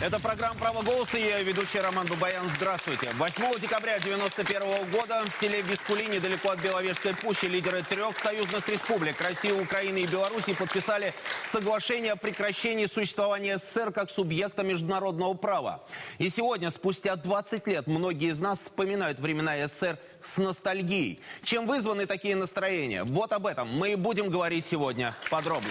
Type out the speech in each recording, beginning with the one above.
Это программа «Право голоса», я ведущий Роман Бабаян. Здравствуйте. 8 декабря 1991 года в селе Бескули, недалеко от Беловежской пущи, лидеры трех союзных республик России, Украины и Беларуси подписали соглашение о прекращении существования СССР как субъекта международного права. И сегодня, спустя 20 лет, многие из нас вспоминают времена СССР с ностальгией. Чем вызваны такие настроения? Вот об этом мы и будем говорить сегодня подробно.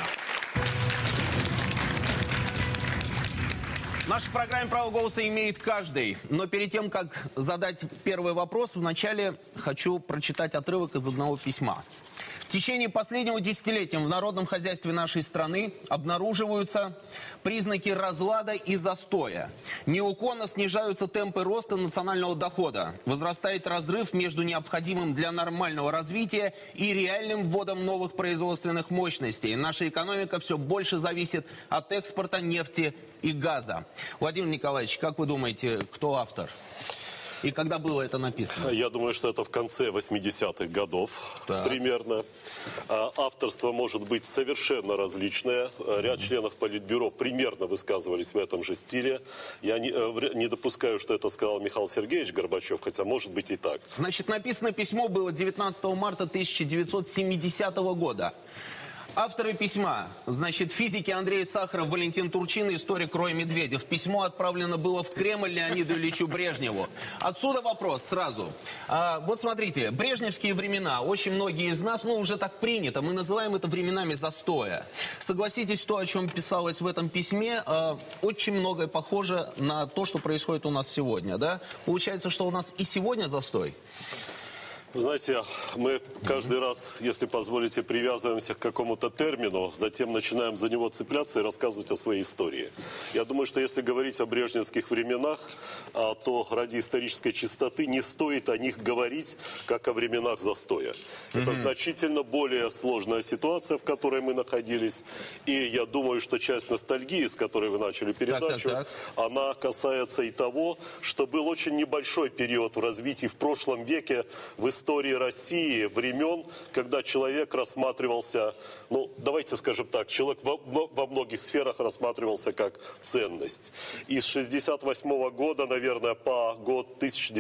В нашей программе «Право голоса» имеет каждый. Но перед тем, как задать первый вопрос, вначале хочу прочитать отрывок из одного письма. В течение последнего десятилетия в народном хозяйстве нашей страны обнаруживаются признаки разлада и застоя. Неуклонно снижаются темпы роста национального дохода. Возрастает разрыв между необходимым для нормального развития и реальным вводом новых производственных мощностей. Наша экономика все больше зависит от экспорта нефти и газа. Владимир Николаевич, как вы думаете, кто автор? И когда было это написано? Я думаю, что это в конце 80-х годов примерно. Авторство может быть совершенно различное. Ряд членов Политбюро примерно высказывались в этом же стиле. Я не допускаю, что это сказал Михаил Сергеевич Горбачев, хотя может быть и так. Значит, написано письмо было 19 марта 1970 года. Авторы письма, значит, физики Андрей Сахаров, Валентин Турчин и историк Рой Медведев. Письмо отправлено было в Кремль Леониду Ильичу Брежневу. Отсюда вопрос сразу. Вот смотрите, брежневские времена, очень многие из нас, уже так принято, мы называем это временами застоя. Согласитесь, то, о чем писалось в этом письме, очень многое похоже на то, что происходит у нас сегодня, да? Получается, что у нас и сегодня застой? Вы знаете, мы каждый раз, если позволите, привязываемся к какому-то термину, затем начинаем за него цепляться и рассказывать о своей истории. Я думаю, что если говорить о брежневских временах, то ради исторической чистоты не стоит о них говорить, как о временах застоя. Это значительно более сложная ситуация, в которой мы находились. И я думаю, что часть ностальгии, с которой вы начали передачу, она касается и того, что был очень небольшой период в развитии в прошлом веке, в истории России, времен, когда человек рассматривался, давайте скажем так, человек во многих сферах рассматривался как ценность. И с 1968 года, наверное, по год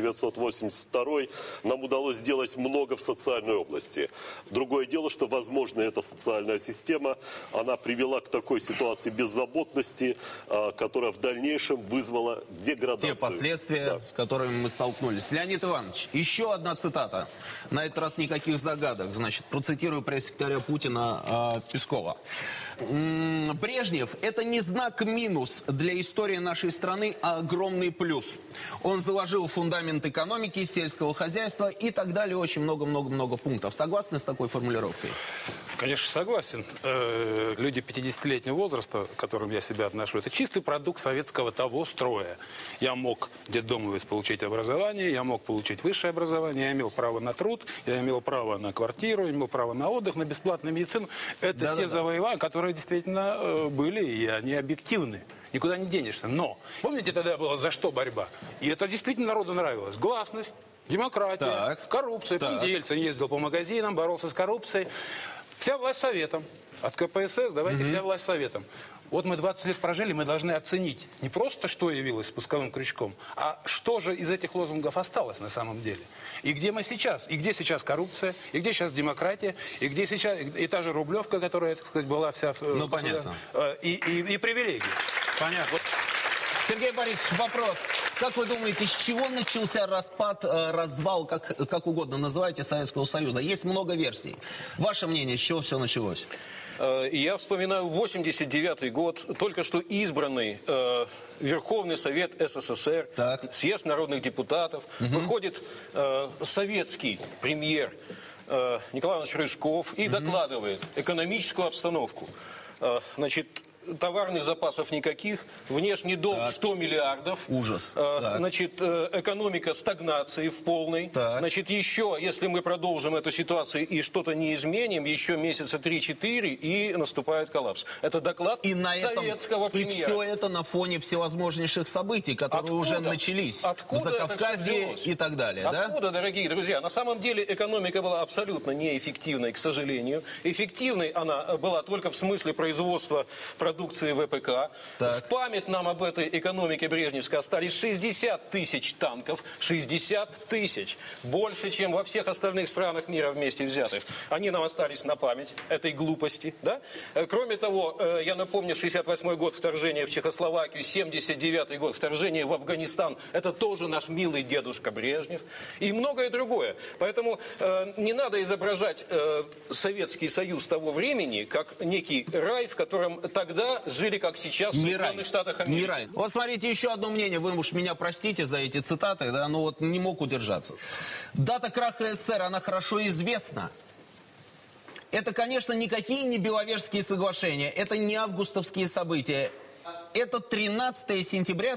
1982 нам удалось сделать много в социальной области. Другое дело, что, возможно, эта социальная система, она привела к такой ситуации беззаботности, которая в дальнейшем вызвала деградацию. Те последствия, с которыми мы столкнулись. Леонид Иванович, еще одна цитата. На этот раз никаких загадок. Значит, процитирую пресс-секретаря Путина Пескова. Брежнев – это не знак минус для истории нашей страны, а огромный плюс. Он заложил фундамент экономики, сельского хозяйства и так далее. Очень много-много-много пунктов. Согласны с такой формулировкой? Конечно, согласен. Люди 50-летнего возраста, к которым я себя отношу, это чистый продукт советского того строя. Я мог детдомовец получить образование, я мог получить высшее образование, я имел право на труд, я имел право на квартиру, я имел право на отдых, на бесплатную медицину. Это те завоевания, которые действительно были, и они объективны. Никуда не денешься. Но, помните, тогда была за что борьба? И это действительно народу нравилось. Гласность, демократия, коррупция. Помните, Ельцин ездил по магазинам, боролся с коррупцией. Вся власть советом. От КПСС давайте вся власть советом. Вот мы 20 лет прожили, мы должны оценить не просто, что явилось спусковым крючком, а что же из этих лозунгов осталось на самом деле. И где мы сейчас? И где сейчас коррупция? И где сейчас демократия? И где сейчас и та же Рублевка, которая, так сказать, была вся... понятно. И привилегии. Понятно. Вот. Сергей Борисович, вопрос. Как вы думаете, с чего начался распад, развал, как угодно называйте, Советского Союза? Есть много версий. Ваше мнение, с чего все началось? Я вспоминаю 89-й год, только что избранный Верховный Совет СССР, съезд народных депутатов, выходит советский премьер Николай Иванович Рыжков и докладывает экономическую обстановку. Значит, товарных запасов никаких, внешний долг 100 миллиардов. Ужас. Значит, экономика стагнации в полной. Значит, еще, если мы продолжим эту ситуацию и что-то не изменим, еще месяца 3-4 и наступает коллапс. Это доклад советского премьера. И все это на фоне всевозможнейших событий, которые уже начались. В Закавказье и так далее. Откуда, дорогие друзья? На самом деле экономика была абсолютно неэффективной, к сожалению. Эффективной она была только в смысле производства продуктов продукции ВПК. В память нам об этой экономике брежневской остались 60 тысяч танков. 60 тысяч. Больше, чем во всех остальных странах мира вместе взятых. Они нам остались на память этой глупости. Да? Кроме того, я напомню, 68-й год вторжения в Чехословакию, 79-й год вторжения в Афганистан. Это тоже наш милый дедушка Брежнев. И многое другое. Поэтому не надо изображать Советский Союз того времени как некий рай, в котором тогда жили, как сейчас, в Соединенных Штатах Америки. Не рай. Вот смотрите, еще одно мнение. Вы уж меня простите за эти цитаты, да, но вот не мог удержаться. Дата краха СССР, она хорошо известна. Это, конечно, никакие не Беловежские соглашения, это не августовские события. Это 13 сентября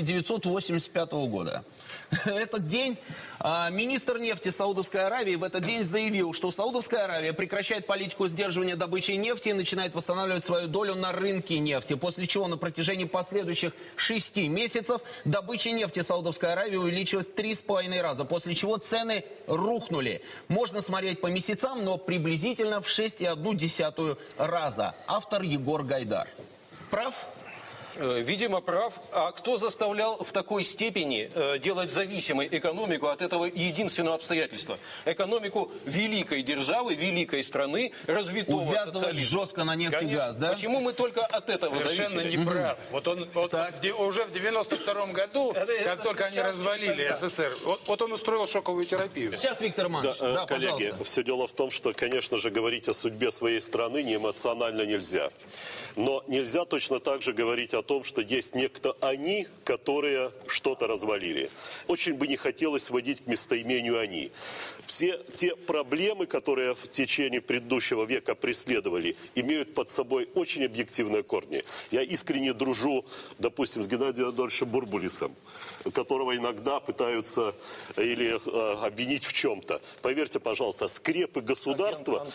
1985 года. Этот день министр нефти Саудовской Аравии в этот день заявил, что Саудовская Аравия прекращает политику сдерживания добычи нефти и начинает восстанавливать свою долю на рынке нефти. После чего на протяжении последующих 6 месяцев добыча нефти Саудовской Аравии увеличилась 3,5 раза. После чего цены рухнули. Можно смотреть по месяцам, но приблизительно в 6,1 раза. Автор Егор Гайдар. Прав? Видимо, прав. А кто заставлял в такой степени делать зависимой экономику от этого единственного обстоятельства? Экономику великой державы, великой страны, развитого увязывать жестко на нефть и газ, да? Почему мы только от этого совершенно зависели? Не прав. Вот он уже в 92-м году, как только они развалили СССР, вот он устроил шоковую терапию. Сейчас, Виктор Иванович, да, коллеги, пожалуйста. Все дело в том, что, конечно же, говорить о судьбе своей страны неэмоционально нельзя. Но нельзя точно так же говорить о том, что есть некто они, которые что-то развалили. Очень бы не хотелось сводить к местоимению они. Все те проблемы, которые в течение предыдущего века преследовали, имеют под собой очень объективные корни. Я искренне дружу, допустим, с Геннадием Адольфовичем Бурбулисом, которого иногда пытаются или обвинить в чем-то. Поверьте, пожалуйста, скрепы государства,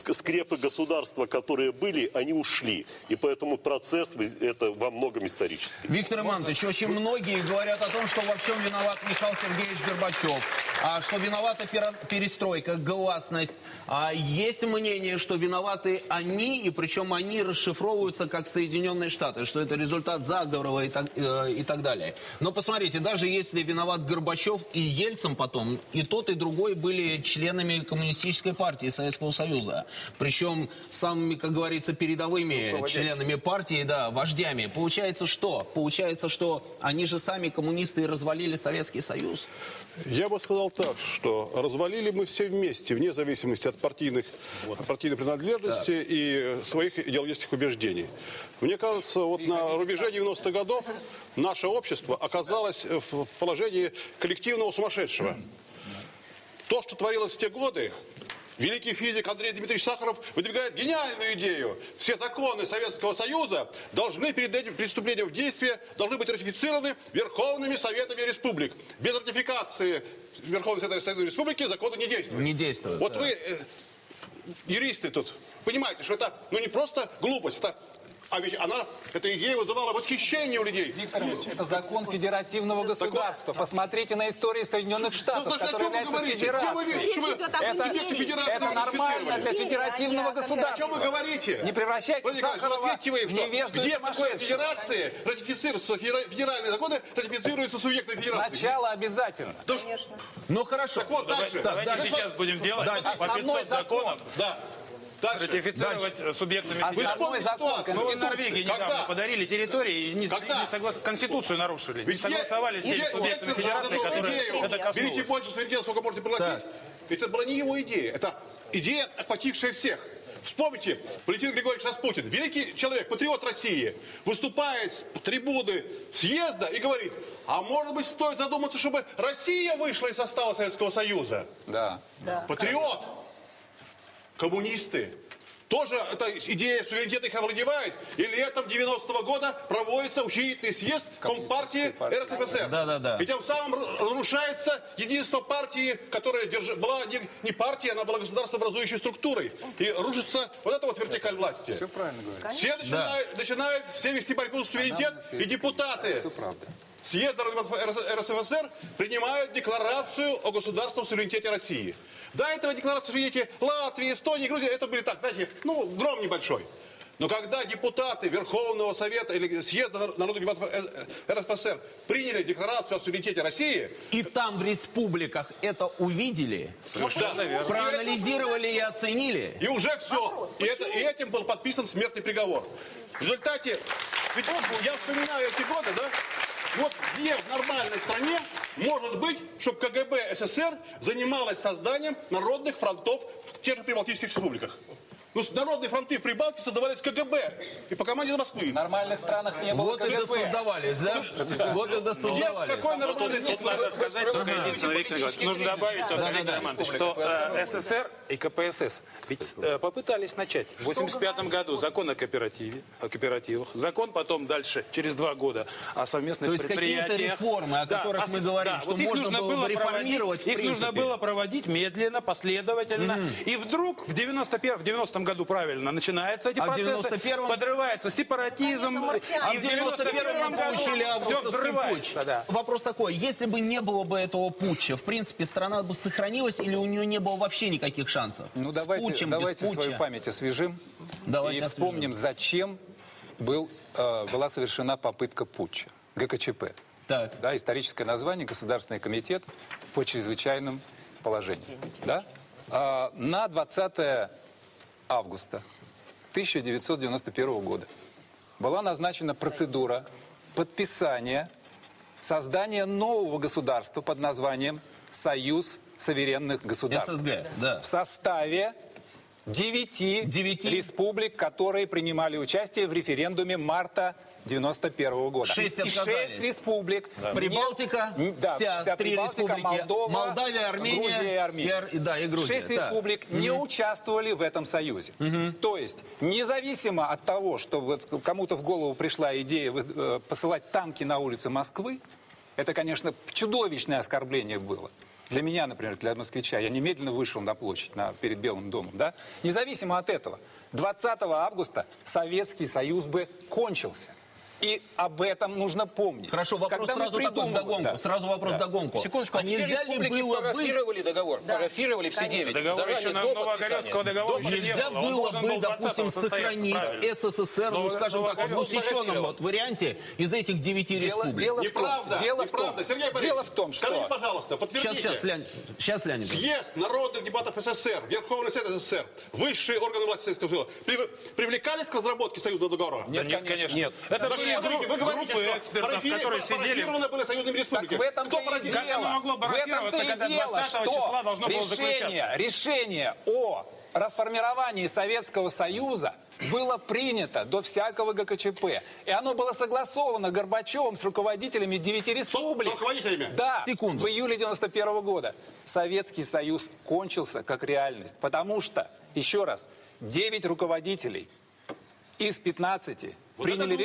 которые были, они ушли. И поэтому процесс это во многом исторический. Виктор Иванович, очень многие говорят о том, что во всем виноват Михаил Сергеевич Горбачев, что виновата перестройка, гласность. Есть мнение, что виноваты они, и причем они расшифровываются как Соединенные Штаты, что это результат заговора и так далее. Но посмотрите, даже если виноват Горбачев и Ельцин потом, и тот, и другой были членами Коммунистической партии Советского Союза. Причем самыми, как говорится, передовыми членами партии, да, вождями. Получается что? Получается, что они же сами коммунисты и развалили Советский Союз? Я бы сказал так, что развалили мы все вместе, вне зависимости от партийной принадлежности и своих идеологических убеждений. Мне кажется, вот на рубеже 90-х годов наше общество оказалось в положении коллективного сумасшедшего. То, что творилось в те годы, великий физик Андрей Дмитриевич Сахаров выдвигает гениальную идею. Все законы Советского Союза должны перед этим преступлением в действие должны быть ратифицированы Верховными Советами Республик. Без ратификации Верховного Совета Республики законы не действуют. Не действуют. Вот вы, юристы тут, понимаете, что это не просто глупость, а ведь эта идея вызывала восхищение у людей. Виктор Ильич, это закон федеративного государства. Посмотрите на историю Соединенных Штатов, которая является федерацией. Это нормально для федеративного государства. О чем вы говорите? Не превращайте Сахарова в невежду и где в какой федерации ратифицируются федеральные законы, ратифицируются субъекты федерации? Сначала обязательно. Конечно. Ну хорошо. Так вот, дальше. Давайте сейчас будем делать по 500 законов. Да. Ратифицировать субъектами. Основной закон Мы в Норвегии недавно Когда? подарили территории и не Конституцию нарушили. Не согласовались с теми субъектами федерации, которые это коснулось. Берите больше суверенитета, сколько можете проглотить. Ведь это была не его идея. Это идея, охватившая всех. Вспомните, Валентин Григорьевич Распутин, великий человек, патриот России, выступает с трибуны съезда и говорит, а может быть стоит задуматься, чтобы Россия вышла из состава Советского Союза. Да. Патриот. Коммунисты. Тоже эта идея суверенитета их овладевает. И летом 90-го года проводится учредительный съезд Компартии РСФСР. Да. И тем самым разрушается единство партии, которая была не партией, она была государствообразующей структурой. И рушится вот эта вот вертикаль власти. Все правильно говорите. Все начинают все вести борьбу за суверенитет, и депутаты съезда РСФСР принимают декларацию о государственном суверенитете России. До этого декларации, видите, Латвия, Эстония, Грузия, это были так, знаете, гром небольшой. Но когда депутаты Верховного Совета или Съезда народных депутатов РСФСР приняли декларацию о суверенитете России... И там в республиках это увидели, проанализировали и оценили. И уже все. И этим был подписан смертный приговор. В результате, ведь я вспоминаю эти годы, да? Вот где в нормальной стране может быть, чтобы КГБ СССР занималось созданием народных фронтов в тех же прибалтийских республиках? Ну, народные фронты в Прибалтике создавались КГБ и по команде Москвы. В нормальных странах не было Вот КГБ. это создавались, да? Вот это создавались. Какой нормальный... Тут надо сказать только единственное, Виктор Николаевич, нужно добавить, Виктор Романович, что СССР и КПСС ведь попытались начать в 1985 году закон о кооперативах, закон потом дальше, через 2 года, о совместных предприятиях. То есть какие-то реформы, о которых мы говорим, что можно было реформировать, в их принципе. нужно было проводить медленно, последовательно. И вдруг в 90-м году правильно начинаются эти процессы, подрывается сепаратизм. А в 91-м мы получили августовский путч. Да. Вопрос такой, если бы не было бы этого путча, в принципе, страна бы сохранилась или у нее не было вообще никаких шансов? Ну, С путчем, давайте без путча? свою память освежим Давайте и вспомним, зачем была совершена попытка путча. ГКЧП. Так. Да, историческое название Государственный комитет по чрезвычайным положениям. Да? На 20 августа 1991 года была назначена процедура подписания создания нового государства под названием «Союз суверенных государств». ССГ, да. В составе 9 республик, которые принимали участие в референдуме марта 91 года. 6 И отказались. 6 республик. Прибалтика, вся 3 Прибалтика, республики, Молдова, Молдавия, Армения, Грузия и Армения. и Грузия. 6 республик не участвовали в этом союзе. То есть, независимо от того, что вот кому-то в голову пришла идея посылать танки на улицы Москвы, это, конечно, чудовищное оскорбление было. Для меня, например, для москвича. Я немедленно вышел на площадь перед Белым домом. Да? Независимо от этого, 20 августа Советский Союз бы кончился. И об этом нужно помнить. Хорошо, вопрос Когда сразу такой вдогонку. Да. Сразу вопрос вдогонку. Секундочку, А нельзя ли было бы... парафировали договор? Да. Парафировали все 9. Договор еще на Новоогаревского договора еще не Нельзя было. Он было должен бы, был допустим, 20-го сохранить состояться, СССР, ну, скажем так, в усеченном вот варианте из этих 9 республик. Неправда, неправда. Сергей Борисович, дело в том, что... скажите, пожалуйста, подтвердите. Сейчас, Леонид. Съезд народных депутатов СССР, Верховный Совет СССР, высшие органы власти Советского Союза привлекались к разработке союзного договора? Нет, конечно. Нет. Это Так были вы говорите, группы что экспертов, которые сидели... были союзными республиками. Так в этом-то Кто и Как оно могло бы ратироваться, когда 20 числа должно было заключаться? Решение о расформировании Советского Союза было принято до всякого ГКЧП. И оно было согласовано Горбачевым с руководителями 9 республик. С руководителями? Да, Секунду. в июле 91 года. Советский Союз кончился как реальность. Потому что, еще раз, 9 руководителей из 15 приняли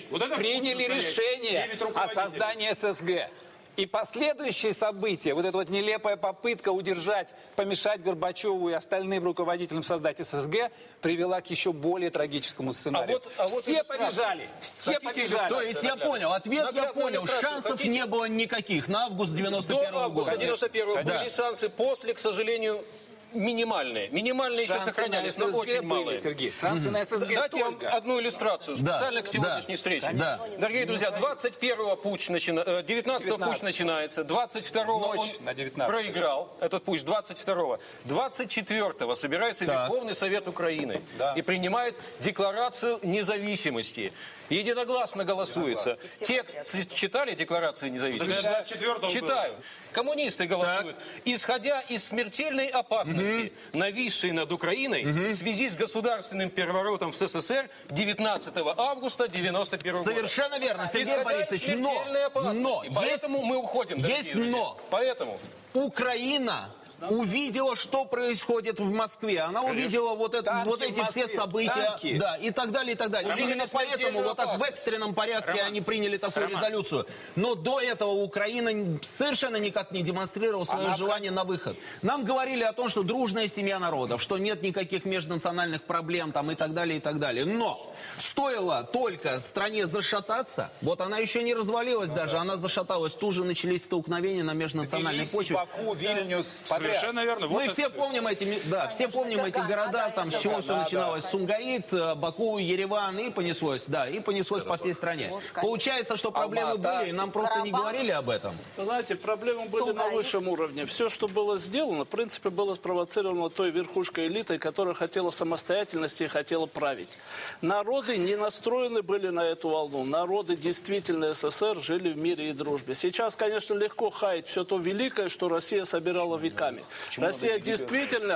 решение о создании ССГ. И последующие события, вот эта вот нелепая попытка удержать, помешать Горбачеву и остальным руководителям создать ССГ, привела к еще более трагическому сценарию. Все побежали, все побежали. То есть я понял, ответ я понял, шансов не было никаких на август 91 года. 91 были шансы, после, к сожалению, минимальные. Минимальные еще сохранялись, но очень малые. Сергей, шансы на ССГ. Дайте я вам одну иллюстрацию, специально к сегодняшней встрече. Да. Дорогие друзья, 19-го путч начинается, 22-го он проиграл, этот путч, 22-го. 24-го собирается Верховный Совет Украины и принимает декларацию независимости. Единогласно голосуется. Текст читали декларацию независимости? Читаю. Коммунисты голосуют. Исходя из смертельной опасности, нависшей над Украиной в связи с государственным переворотом в СССР 19 августа 91 года. Совершенно верно, Сергей Борисович. Но поэтому мы уходим. Есть но. Поэтому Украина увидела, что происходит в Москве. Она увидела вот эти все события, да, и так далее, и так далее. Именно поэтому вот так в экстренном порядке они приняли такую резолюцию. Но до этого Украина совершенно никак не демонстрировала свое желание на выход. Нам говорили о том, что дружная семья народов, что нет никаких межнациональных проблем там и так далее, и так далее. Но стоило только стране зашататься, вот она еще не развалилась даже, она зашаталась, тут же начались столкновения на межнациональной почве. Баку, Вильнюс, подряд. Совершенно верно. Мы все помним все помним эти города, там с чего все начиналось. Сумгаит, Баку, Ереван, и понеслось, и понеслось по всей стране. Получается, что проблемы были, и нам просто не говорили об этом. Вы знаете, проблемы были на высшем уровне. Все, что было сделано, в принципе, было спровоцировано той верхушкой элитой, которая хотела самостоятельности и хотела править. Народы не настроены были на эту волну. Народы действительно СССР жили в мире и дружбе. Сейчас, конечно, легко хаять все то великое, что Россия собирала веками. Россия действительно...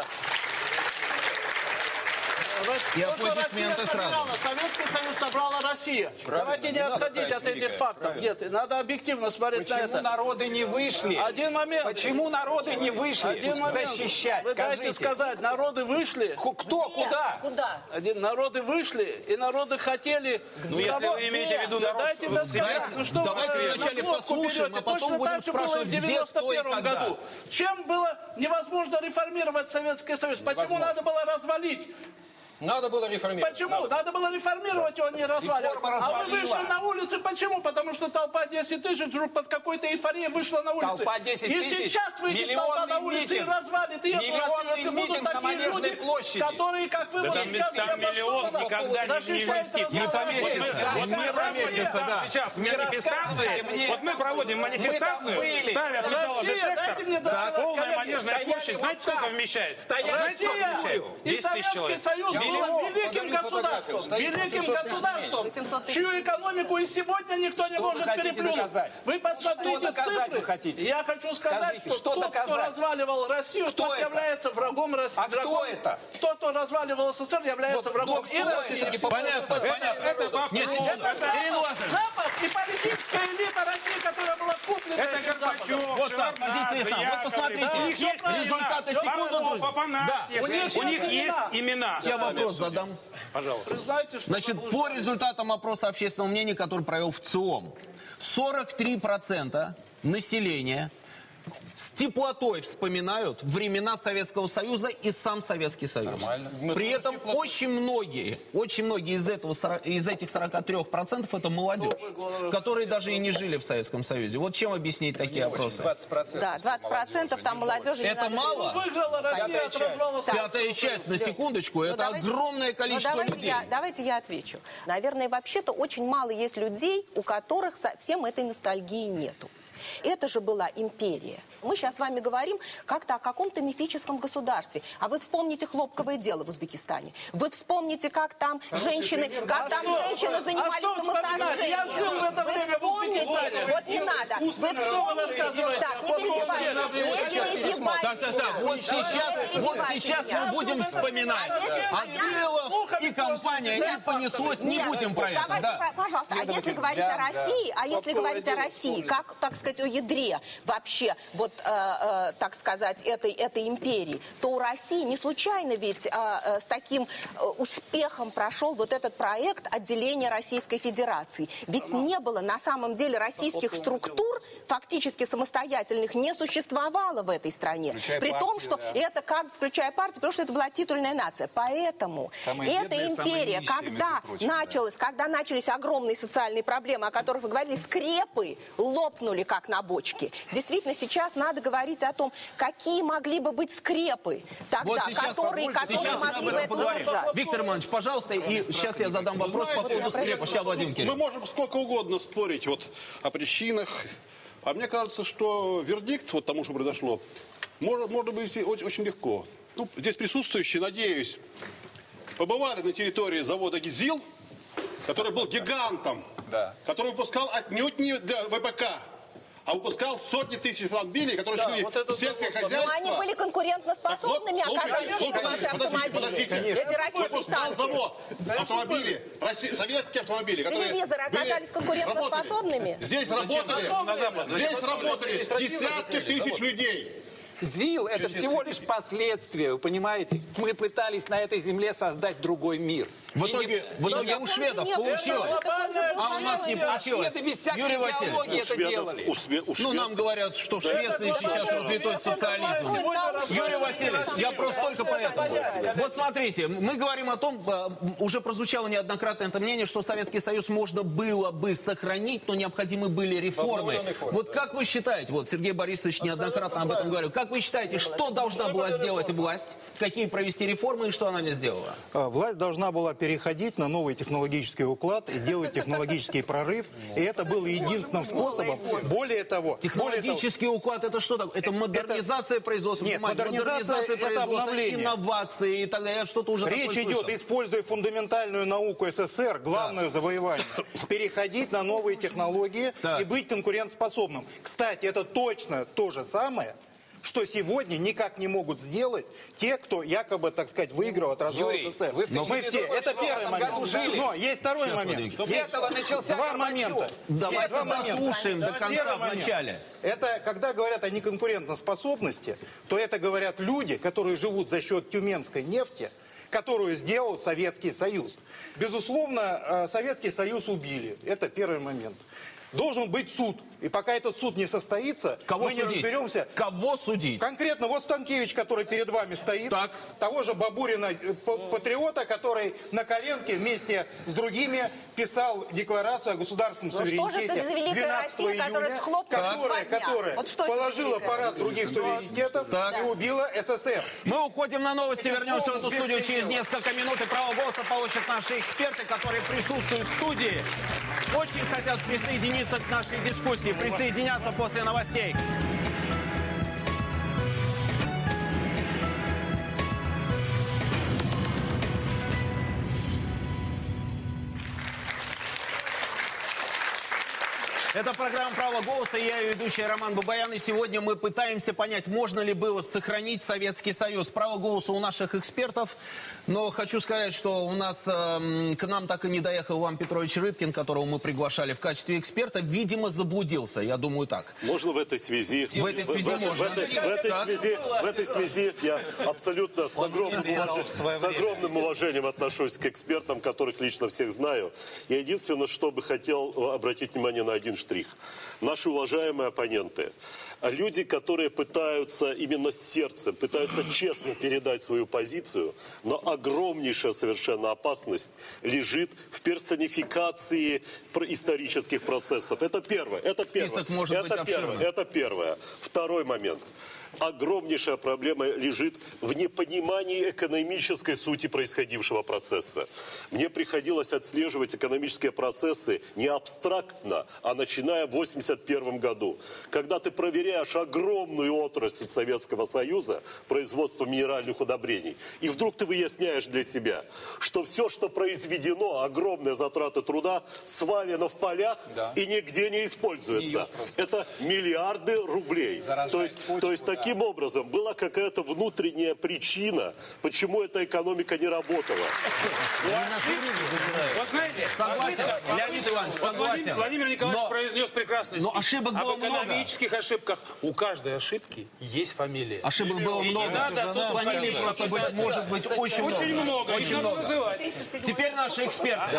И аплодисменты сразу. Советский Союз собрала Россия. Давайте не отходить от этих фактов. Нет, надо объективно смотреть на это. Почему народы не вышли? Один момент. Почему народы не вышли защищать? Вы дайте сказать, народы вышли. Кто? Куда? Народы вышли, и народы хотели... Ну, если вы имеете в виду народ... Дайте досказать. Давайте вначале послушаем, а потом будем спрашивать, где, кто и когда. Чем было невозможно реформировать Советский Союз? Почему надо было развалить? Надо было реформировать. Почему? Надо было реформировать его, а не разваливать. А вы вышли на улицы. Почему? Потому что толпа 10 тысяч вдруг под какой-то эйфорией вышла на улицы. Толпа 10 тысяч. И сейчас выйдет толпа на улицы и развалит. И миллионный митинг на Манежной площади. Которые, как вы сейчас... Там миллион никогда не вместится. Не поместится. Вот мы поместится, сейчас манифестации. Вот мы проводим манифестацию, ставят металлодетектор. Полная Манежная площадь. Знаете, сколько вмещает? Россия и Советский Союз было великим государством, чью экономику и сегодня никто не может переплюнуть. Вы посмотрите цифры. Я хочу сказать, что тот, кто разваливал Россию, тот является врагом России. А кто это? Тот, кто разваливал СССР, является врагом и России. Понятно. Нет, Запад и политическая элита России, которая была куплена. Это Горбачев, вот так, позиция сам. Вот посмотрите, результаты секунду. У них есть имена. Я вопрос задам. Пожалуйста. Значит, по результатам опроса общественного мнения, который провел в ЦИОМ, 43% населения с теплотой вспоминают времена Советского Союза и сам Советский Союз. Нормально. При этом очень многие из этих 43% это молодежь, которые даже и не жили в Советском Союзе. Вот чем объяснить такие опросы? 20%. Да, 20% там молодежи. Это мало? Выиграла Россия от развала. Пятая часть, на секундочку, это огромное количество людей. Давайте я отвечу. Наверное, вообще-то очень мало есть людей, у которых совсем этой ностальгии нету. Это же была империя. Мы сейчас с вами говорим как-то о каком-то мифическом государстве. А вы вспомните хлопковое дело в Узбекистане. Вы вспомните, как там женщины, занимались самосожжением. Вы вспомните, вот не надо. Вы вспомните. Так, не перебивайте. Вот сейчас мы будем вспоминать. Адилов и компания, и понеслось, не будем про это. Давайте, пожалуйста, а если говорить о России, как, так сказать, о ядре вообще, вот, так сказать, этой империи, то у России не случайно ведь с таким успехом прошел вот этот проект отделения Российской Федерации. Ведь не было на самом деле российских структур, фактически самостоятельных, не существовало в этой стране. При том, что это как, включая партию, потому что это была титульная нация. Поэтому эта империя, когда начались огромные социальные проблемы, о которых вы говорили, скрепы лопнули как на бочке. Действительно, сейчас надо говорить о том, какие могли бы быть скрепы тогда, вот которые могли бы это удержать. Виктор Иванович, пожалуйста, и сейчас я задам вопрос по поводу скрепа. Сейчас Владимир Кириллович. Мы можем сколько угодно спорить вот о причинах, а мне кажется, что вердикт вот тому, что произошло, можно быть очень легко. Ну, здесь присутствующие, надеюсь, побывали на территории завода «ГИЗИЛ», который был гигантом, который выпускал отнюдь не для ВПК, а выпускал сотни тысяч автомобилей, которые шли в сельское хозяйство. Но они были конкурентоспособными, Подождите. Эти ракетные Выпускал танки. завод автомобили, советские автомобили, которые телевизоры оказались конкурентоспособными. Здесь работали десятки тысяч людей. ЗИЛ – это всего лишь последствия, вы понимаете? Мы пытались на этой земле создать другой мир. В итоге у шведов получилось, а у нас не получилось. Юрий Васильевич, это делали. Ну, нам говорят, что в Швеции сейчас развитой социализм. Юрий Васильевич, я просто только поэтому. Вот смотрите, мы говорим о том, уже прозвучало неоднократно это мнение, что Советский Союз можно было бы сохранить, но необходимы были реформы. Вот как вы считаете, вот Сергей Борисович неоднократно об этом говорил, как как вы считаете, что должна была сделать власть? Какие провести реформы и что она не сделала? Власть должна была переходить на новый технологический уклад и делать технологический прорыв. И это было единственным способом. Более того... Технологический уклад это что такое? Это модернизация производства? Нет, модернизация это обновление. Инновации и так далее. Что-то уже Речь идет, используя фундаментальную науку СССР, главное завоевание, переходить на новые технологии и быть конкурентоспособным. Кстати, это точно то же самое, что сегодня никак не могут сделать те, кто якобы, так сказать, выиграл от развала СССР. Мы все. Это первый момент. Но есть второй момент. Есть два момента. Давайте дослушаем до конца в начале. Это когда говорят о неконкурентоспособности, то это говорят люди, которые живут за счет тюменской нефти, которую сделал Советский Союз. Безусловно, Советский Союз убили. Это первый момент. Должен быть суд. И пока этот суд не состоится, мы не разберемся. Кого судить? Конкретно вот Станкевич, который перед вами стоит. Так. Того же Бабурина, патриота, который на коленке вместе с другими писал декларацию о государственном суверенитете. Что же это за великая Россия, которая схлопнула которая положила парад других суверенитетов и убила СССР. Мы уходим на новости, вернемся в эту студию через несколько минут. И право голоса получат наши эксперты, которые присутствуют в студии. Очень хотят присоединиться к нашей дискуссии. Присоединяться после новостей. Это программа «Право голоса», я ее ведущий Роман Бабаян. И сегодня мы пытаемся понять, можно ли было сохранить Советский Союз. Право голоса у наших экспертов. Но хочу сказать, что у нас к нам так и не доехал Иван Петрович Рыбкин, которого мы приглашали в качестве эксперта. Видимо, заблудился, я думаю так. Можно в этой связи? В этой связи можно. В этой связи я абсолютно с огромным уважением отношусь к экспертам, которых лично всех знаю. Я единственное, что бы хотел обратить внимание на один штрих. Наши уважаемые оппоненты, люди, которые пытаются именно сердцем, пытаются честно передать свою позицию, но огромнейшая совершенно опасность лежит в персонификации исторических процессов. Это первое. Это первое. Второй момент. Огромнейшая проблема лежит в непонимании экономической сути происходившего процесса. Мне приходилось отслеживать экономические процессы не абстрактно, а начиная в 1981 году. Когда ты проверяешь огромную отрасль Советского Союза, производство минеральных удобрений, и вдруг ты выясняешь для себя, что все, что произведено, огромные затраты труда, свалено в полях и нигде не используется. Это миллиарды рублей. То есть таким образом была какая-то внутренняя причина, почему эта экономика не работала. Вот знаете, согласен. Леонид Иванович, согласен. Владимир Николаевич произнес прекрасную но ошибок было об экономических ошибках. У каждой ошибки есть фамилия. Ошибок было много. Фамилий просто может быть очень много. Очень много. Теперь наши эксперты.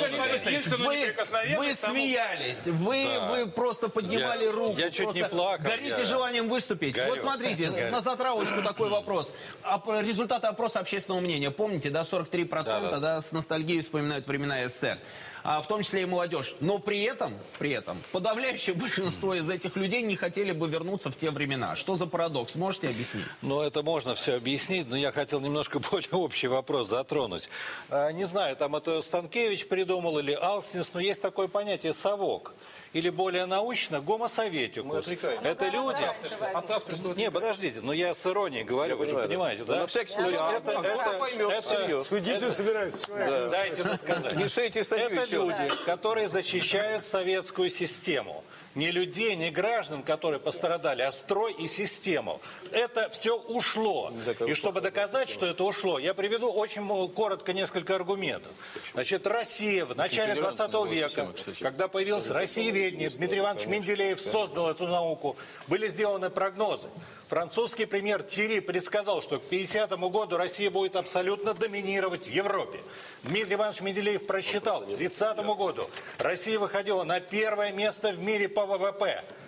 Вы смеялись, вы просто поднимали руку. Я чуть не плакал. Горите желанием выступить. Вот смотрите, на затравочку такой вопрос. Результаты опроса общественного мнения. Помните, да, 43% да, с ностальгией вспоминают времена СССР. В том числе и молодежь. Но при этом подавляющее большинство из этих людей не хотели бы вернуться в те времена. Что за парадокс? Можете объяснить? Ну, это можно все объяснить, но я хотел немножко более общий вопрос затронуть. Не знаю, там это Станкевич придумал или Алснис, но есть такое понятие «совок». Или более научно «гомо советикус». Это люди... Не, подождите, но я с иронией говорю, вы же понимаете, да? На всякий случай, это Судите собирается. Дайте рассказать. Это люди, которые защищают советскую систему. Не людей, не граждан, которые пострадали, а строй и систему. Это все ушло. И чтобы доказать, что это ушло, я приведу очень коротко несколько аргументов. Значит, Россия в начале 20 века, когда появилось Россиеведение, Дмитрий Иванович Менделеев создал эту науку, были сделаны прогнозы. Французский премьер Тири предсказал, что к 50-му году Россия будет абсолютно доминировать в Европе. Дмитрий Иванович Менделеев просчитал, к 30-му году Россия выходила на первое место в мире по ВВП.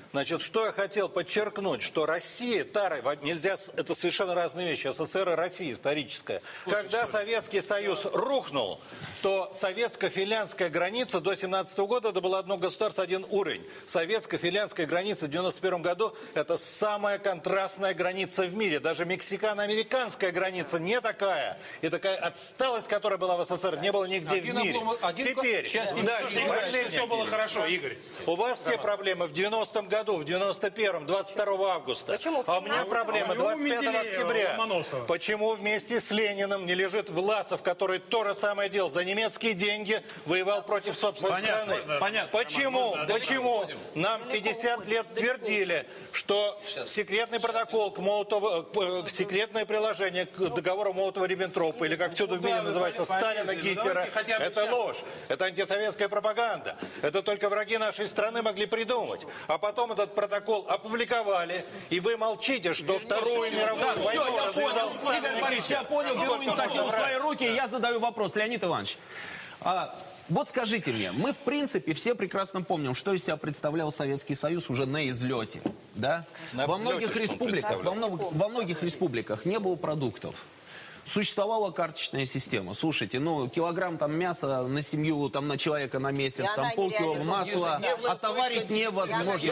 Значит, что я хотел подчеркнуть, что Россия, нельзя, это совершенно разные вещи, СССР и Россия историческая. Когда Советский Союз рухнул, то советско-финляндская граница до 1917 года, это было одно государство, один уровень. Советско-финляндская граница в 1991 году, это самая контрастная граница в мире. Даже мексикано-американская граница не такая. И такая отсталость, которая была в СССР, не было нигде в мире. Теперь, дальше, последнее. Все было хорошо, Игорь. У вас все проблемы в 90-м году, в 91-м, 22 августа. Почему? А у меня проблемы 25 октября. Почему вместе с Лениным не лежит Власов, который то же самое делал, за немецкие деньги воевал против собственной страны? Понятно. Почему нам 50 лет твердили, что секретный протокол к секретное приложение к договору Молотова-Риббентропа, или как всюду в мире называется, Сталина, Гитлера, это ложь, это антисоветская пропаганда. Это только враги нашей страны могли придумать. А потом этот протокол опубликовали, и вы молчите, что Вторую мировую войну развязал Сталин. Игорь Борисович, я понял, беру инициативу в свои руки, и я задаю вопрос. Леонид Иванович, вот скажите мне, мы в принципе все прекрасно помним, что из себя представлял Советский Союз уже на излете, да? Во многих республиках не было продуктов. Существовала карточная система. Слушайте, килограмм там мяса на семью, там на человека на месяц, там полкило масла, отоварить невозможно.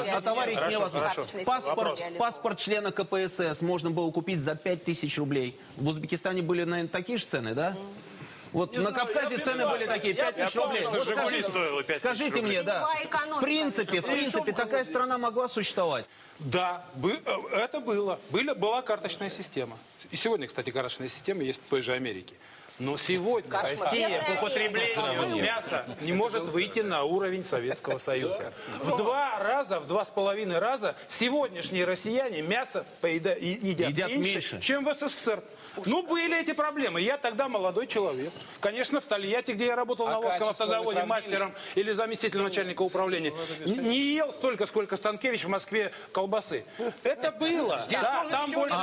Паспорт члена КПСС можно было купить за 5000 рублей. В Узбекистане были, наверное, такие же цены, да? Вот на Кавказе цены были такие, 5000 рублей. Вот скажите мне, да, в принципе, такая страна могла существовать? Да, это было. Была карточная система. И сегодня, кстати, карточная система есть в той же Америке. Но сегодня Россия по потреблению мяса не может выйти на уровень Советского Союза. В 2,5 раза сегодняшние россияне мясо едят меньше, чем в СССР. Были эти проблемы. Я тогда молодой человек. Конечно, в Тольятти, где я работал на Волжском автозаводе мастером или заместителем начальника управления, не ел столько, сколько Станкевич в Москве колбасы. Это было. Да, там больше.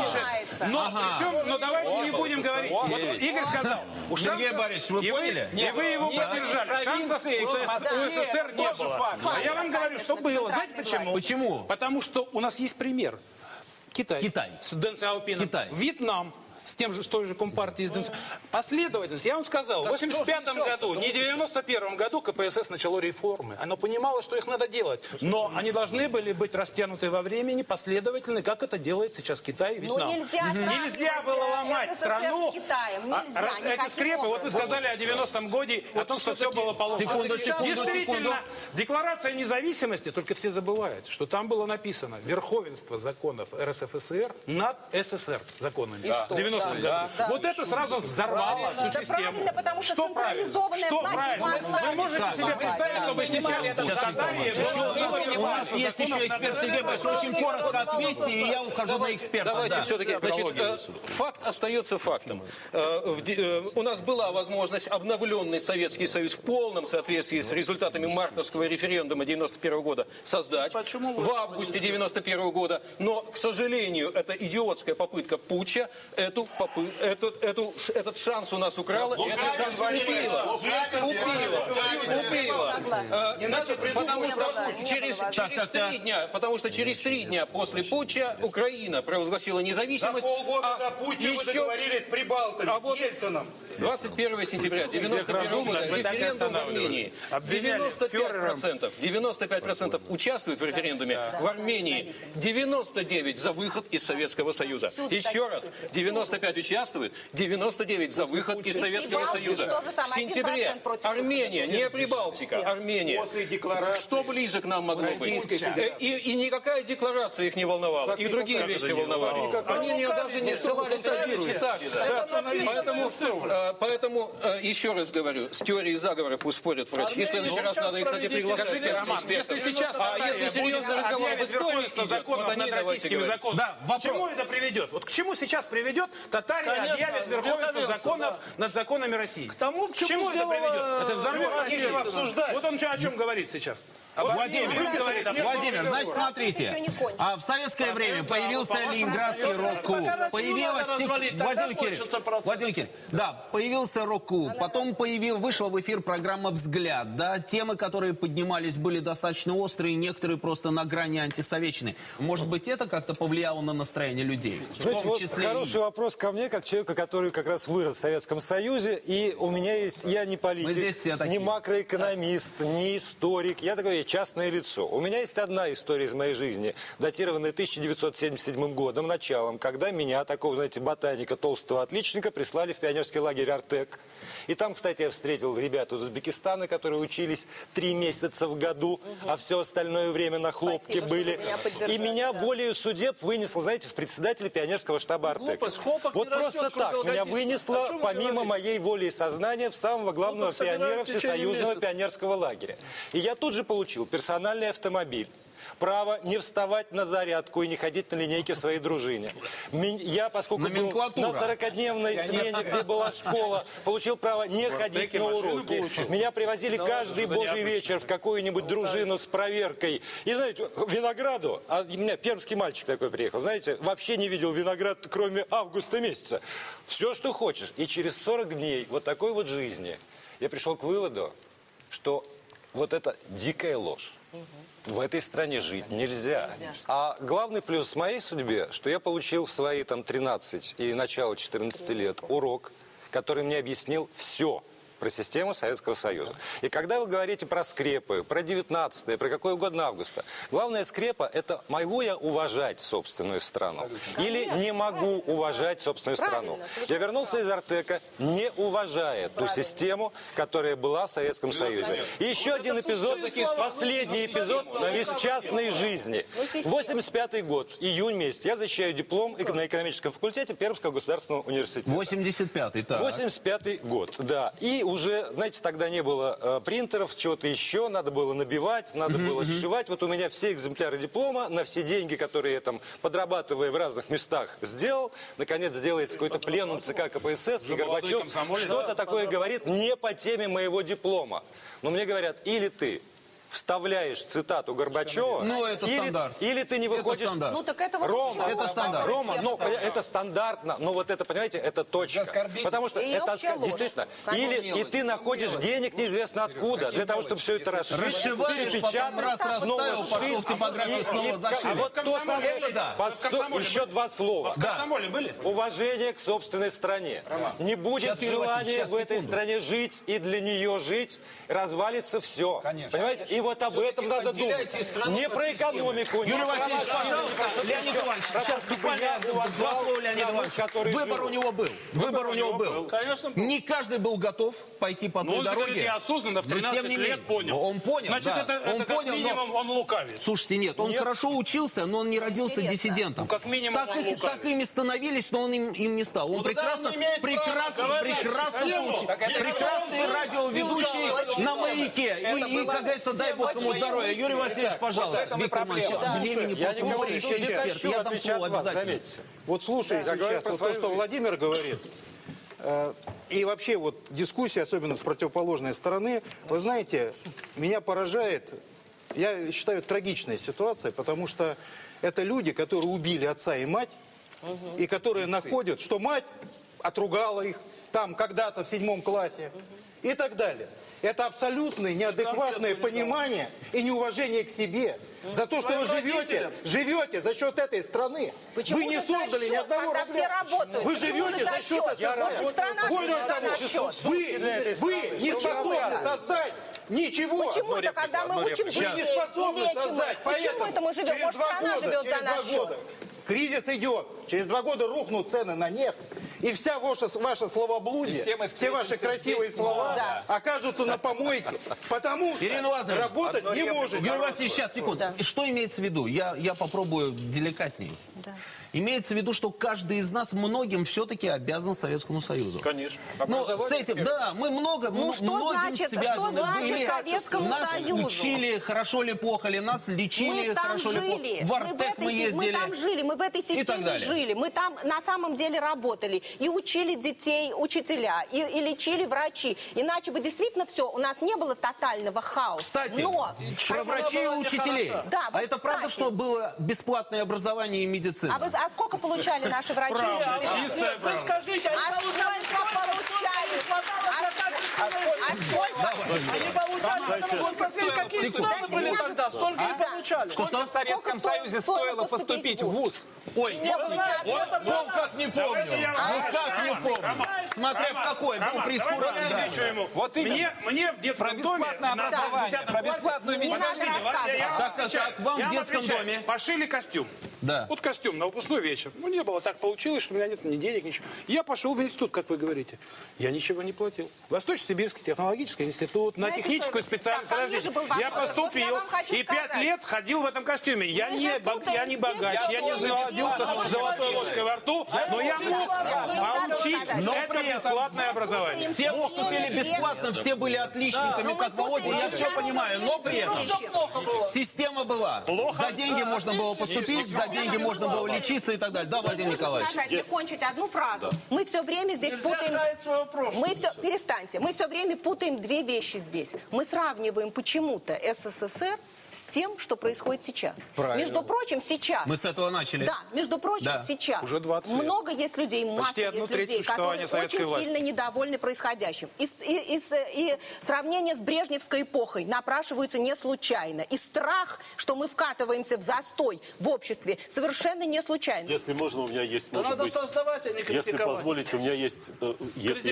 Но давайте не будем говорить. Вот Игорь сказал. Сергей Борисович, вы поняли? И вы его поддержали. Шансов у СССР не было. А я вам говорю, что было. Знаете почему? Почему? Потому что у нас есть пример. Китай. С Дэн Сяопином. Вьетнам. С той же Компартией. Последовательность. Я вам сказал, в 85 году, не в 91 году КПСС начало реформы. Оно понимало, что их надо делать. Но они должны были быть растянуты во времени, последовательны, как это делает сейчас Китай и Вьетнам. Нельзя было ломать страну. Эти скрепы, вот вы сказали о 90-м годе, о том, что все было положено. Действительно, декларация независимости, только все забывают, что там было написано верховенство законов РСФСР над СССР законами. Вот это сразу взорвало всю систему. Правильно, потому что централизованная власть. Вы можете себе представить, чтобы сейчас это в Катарии... У нас есть еще эксперт Сергей Борисович. Очень коротко ответьте, и я ухожу на эксперта. Давайте все-таки. Факт остается фактом. У нас была возможность обновленный Советский Союз в полном соответствии с результатами мартовского референдума 91 года создать в августе 91 года. Но, к сожалению, это идиотская попытка путча этот шанс у нас украла, и этот шанс купила. Потому что через 3 дня после путча Украина провозгласила независимость. За полгода до путча вы договорились с Прибалтами, с Ельцином. 21 сентября 91 года референдум в Армении. 95% участвуют в референдуме в Армении. 99 за выход из Советского Союза. Еще раз, 95 участвуют, 99 за выход из Советского Союза. В сентябре Армения, не Прибалтика, Армения. Что ближе к нам могло быть? И никакая декларация их не волновала. И другие вещи волновали. Они ее даже не ссылались, они читали. Поэтому, еще раз говорю, с теорией заговора пусть спорят врачи. В следующий раз надо их, кстати, приглашать в качестве экспертов. А если серьезный разговор об истории идет, вот они давайте говорить. К чему это приведет? Вот к чему сейчас приведет Татарин объявит верховенство законов над законами России. К тому, к чему это приведет? Это взорвет. Вот он о чем говорит сейчас. Владимир, значит, смотрите. В советское время появился Ленинградский рок-клуб. Владимир Кириллович, да, появился рок-клуб. Потом вышла в эфир программа «Взгляд». Да, темы, которые поднимались, были достаточно острые, некоторые просто на грани антисоветчины. Может быть, это как-то повлияло на настроение людей? Знаете, вот хороший вопрос ко мне, как человека, который как раз вырос в Советском Союзе. И у меня есть... Я не политик, не макроэкономист, не историк. Я такой частное лицо. У меня есть одна история из моей жизни, датированная 1977 годом, началом, когда меня, такого, знаете, ботаника, толстого отличника, прислали в пионерский лагерь «Артек». И там, кстати, я встретил ребят из Узбекистана, которые учились 3 месяца в году, а все остальное время на хлопке были. И меня волею судеб вынесло, знаете, в председателя пионерского штаба «Артек». Вот просто так меня вынесло, помимо моей воли и сознания, в самого главного пионера всесоюзного пионерского лагеря. И я тут же получил персональный автомобиль, право не вставать на зарядку и не ходить на линейке в своей дружине. Я, поскольку был на 40-дневной смене, где была школа, получил право не ходить на уроки. Меня привозили каждый божий вечер в какую-нибудь дружину с проверкой. И, знаете, винограду, а у меня пермский мальчик такой приехал, знаете, вообще не видел виноград, кроме августа месяца. Все, что хочешь. И через 40 дней вот такой вот жизни я пришел к выводу, что вот это дикая ложь. В этой стране жить нельзя. А главный плюс в моей судьбе, что я получил в свои там 13 и начало 14 лет урок, который мне объяснил все про систему Советского Союза. И когда вы говорите про скрепы, про 19-е, про какое угодно августа, главная скрепа – это могу я уважать собственную страну или не могу уважать собственную страну. Я вернулся из Артека, не уважая ту систему, которая была в Советском Союзе. И еще один эпизод, последний эпизод из частной жизни. 85-й год, июнь месяц. Я защищаю диплом на экономическом факультете Пермского государственного университета. 85-й, так. 85-й год, да. И уже, знаете, тогда не было принтеров, чего-то еще, надо было набивать, надо было сшивать. Вот у меня все экземпляры диплома на все деньги, которые я там, подрабатывая в разных местах, сделал. Наконец, делается какой-то пленум ЦК КПСС, и Горбачев что-то такое говорит не по теме моего диплома. Но мне говорят, или ты вставляешь цитату Горбачева, ну, это стандарт. Или ты не выходишь... Ну, так это вот Рома, это стандарт. Рома, ну, это стандартно, но вот это, понимаете, это точка. Потому что это действительно... Или и ты находишь денег неизвестно откуда, для того, чтобы все это расшить, перепечатать, раз расставил, пошел в типографию, снова зашил. А вот тот самый... Еще 2 слова. Уважение к собственной стране. Не будет желания в этой стране жить и для нее жить, развалится все. Понимаете? И вот об этом надо думать. Не про экономику, Юрий Васильевич, пожалуйста, Леонид Иванович, сейчас буквально 2 слова, Леонид Иванович. Выбор у него был. Выбор у него был. Не каждый был готов пойти по той дороге. Я осознанно в 13 лет понял. Он понял, значит, да. это как минимум он лукавит. Слушайте, нет, он хорошо учился, но он не родился диссидентом. Как минимум он лукавит. Так ими становились, но он им не стал. Он прекрасный радиоведущий на Маяке. И, как говорится, дай бог ему здоровья. Юрий Васильевич, пожалуйста. Виктор Иванович, времени просто море, еще эксперт. Я дам слово обязательно. Вот слушай сейчас вот то, что Владимир говорит, и вообще вот дискуссия, особенно с противоположной стороны, вы знаете, меня поражает, я считаю, трагичная ситуация, потому что это люди, которые убили отца и мать, и которые находят, что мать отругала их там когда-то в 7 классе и так далее. Это абсолютное неадекватное понимание и неуважение к себе. За то, что вы живете за счет этой страны. Почему вы не создали ни одного рубля. Вы живете за счет СССР. Более того, вы не способны создать ничего. Почему это, когда мы учимся? Вы не способны создать. Почему это мы живем? Может, страна живет за наш счет? Кризис идет. Через 2 года рухнут цены на нефть. И вся ваше словоблудие, все ваши красивые слова окажутся на помойке. Потому что работать не может. Юрий Васильевич, сейчас, секунду. Что имеется в виду? Я попробую деликатнее. Да. Имеется в виду, что каждый из нас многим все-таки обязан Советскому Союзу. Конечно. Но с этим, да, мы многим связаны были. Нас учили, хорошо ли, плохо ли, нас лечили, хорошо ли, плохо. В Артек мы ездили. Мы там жили, мы в этой системе жили. Мы там на самом деле работали. И учили детей учителя, и лечили врачи. Иначе бы действительно все, у нас не было тотального хаоса. Кстати, про врачей и учителей. Да, а это правда, что было бесплатное образование и медицина? А сколько получали наши врачи и учителя? Вы скажите, они какие цены были тогда? Столько и получали. Что в Советском Союзе стоило поступить в ВУЗ? Ой, ну как не помню. Ну как не помню. Смотря в какой, был прескурант. Вот именно. Мне в детском доме... Про бесплатную медицину. Так, вам в детском доме пошили костюм. Да. Вот костюм на выпускной вечер. Ну, не было. Так получилось, что у меня нет ни денег, ничего. Я пошел в институт, как вы говорите. Я ничего не платил. Восточно-Сибирский технологический институт, на техническую специальность. Я поступил и 5 лет ходил в этом костюме. Я не богач, я не заводился золотой ложкой во рту, но я мог получить это бесплатное образование. Все поступили бесплатно, все были отличниками, как Володя, я все понимаю. Но при этом система была. За деньги можно было поступить, за деньги можно было лечиться и так далее. Да, Владимир Николаевич? Закончить одну фразу. Мы все время здесь путаем... Перестаньте. Мы все время путаем две вещи здесь. Мы сравниваем почему-то СССР с тем, что происходит сейчас. Правильно. Между прочим, сейчас... Мы с этого начали. Да, между прочим, сейчас уже 20 лет. много есть людей, масса есть людей, которые очень сильно недовольны происходящим. И сравнение с брежневской эпохой напрашиваются не случайно. И страх, что мы вкатываемся в застой в обществе, совершенно не случайно. Если можно, у меня есть, может надо быть... создавать, а не критиковать. Если позволите, у меня есть... Если